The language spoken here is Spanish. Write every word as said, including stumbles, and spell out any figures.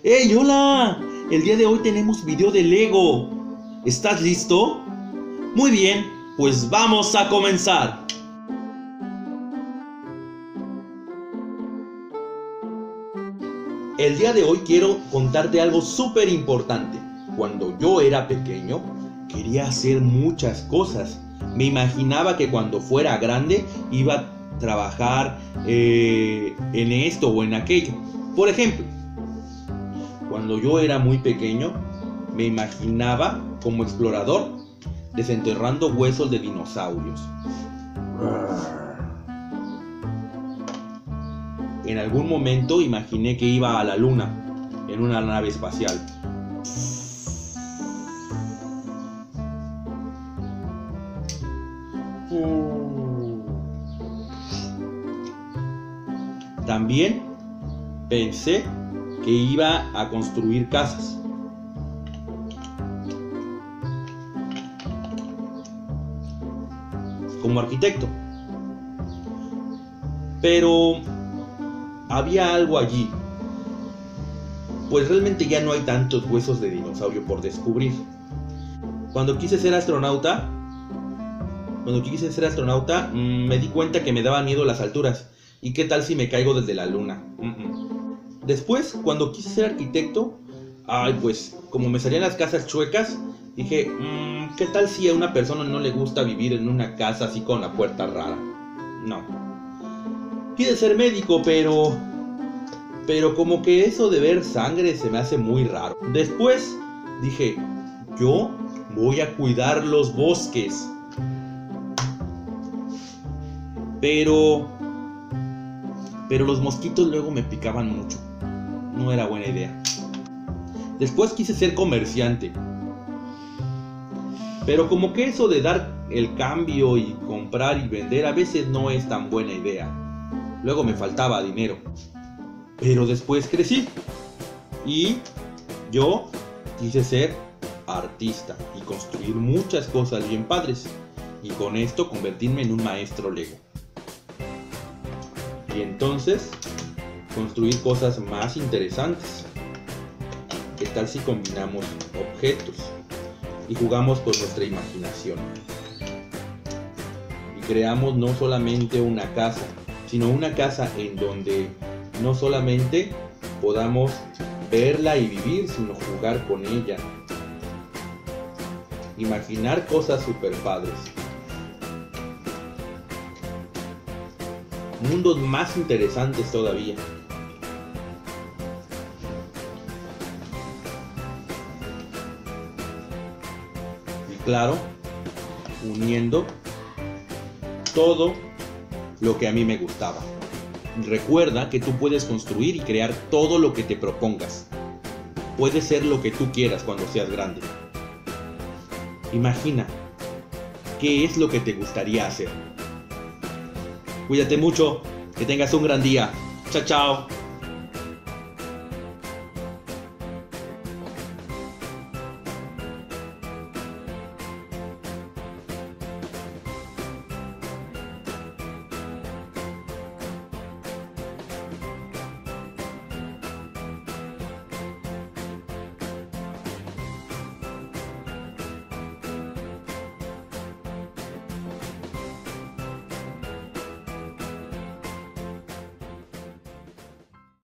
¡Hey, hola! El día de hoy tenemos video de Lego. ¿Estás listo? Muy bien, pues vamos a comenzar. El día de hoy quiero contarte algo súper importante. Cuando yo era pequeño, quería hacer muchas cosas. Me imaginaba que cuando fuera grande iba a trabajar eh, en esto o en aquello. Por ejemplo, cuando yo era muy pequeño, me imaginaba como explorador desenterrando huesos de dinosaurios. En algún momento imaginé que iba a la luna en una nave espacial. También pensé que iba a construir casas. Como arquitecto. Pero había algo allí, pues realmente ya no hay tantos huesos de dinosaurio por descubrir. Cuando quise ser astronauta, cuando quise ser astronauta, mmm, me di cuenta que me daban miedo las alturas. ¿Y qué tal si me caigo desde la luna? Mm-mm. Después, cuando quise ser arquitecto, ay, pues como me salían las casas chuecas, dije, mmm, ¿qué tal si a una persona no le gusta vivir en una casa así con la puerta rara? No. Quise ser médico, pero... Pero como que eso de ver sangre se me hace muy raro. Después dije, yo voy a cuidar los bosques. Pero... Pero los mosquitos luego me picaban mucho. No era buena idea. Después quise ser comerciante. Pero como que eso de dar el cambio y comprar y vender a veces no es tan buena idea. Luego me faltaba dinero. Pero después crecí. Y yo quise ser artista y construir muchas cosas bien padres. Y con esto convertirme en un maestro Lego. Y entonces construir cosas más interesantes. ¿Qué tal si combinamos objetos y jugamos con nuestra imaginación? Y creamos no solamente una casa, sino una casa en donde no solamente podamos verla y vivir, sino jugar con ella. Imaginar cosas super padres. Mundos más interesantes todavía. Y claro, uniendo todo lo que a mí me gustaba. Recuerda que tú puedes construir y crear todo lo que te propongas. Puedes ser lo que tú quieras cuando seas grande. Imagina, ¿qué es lo que te gustaría hacer? Cuídate mucho, que tengas un gran día. Chao, chao.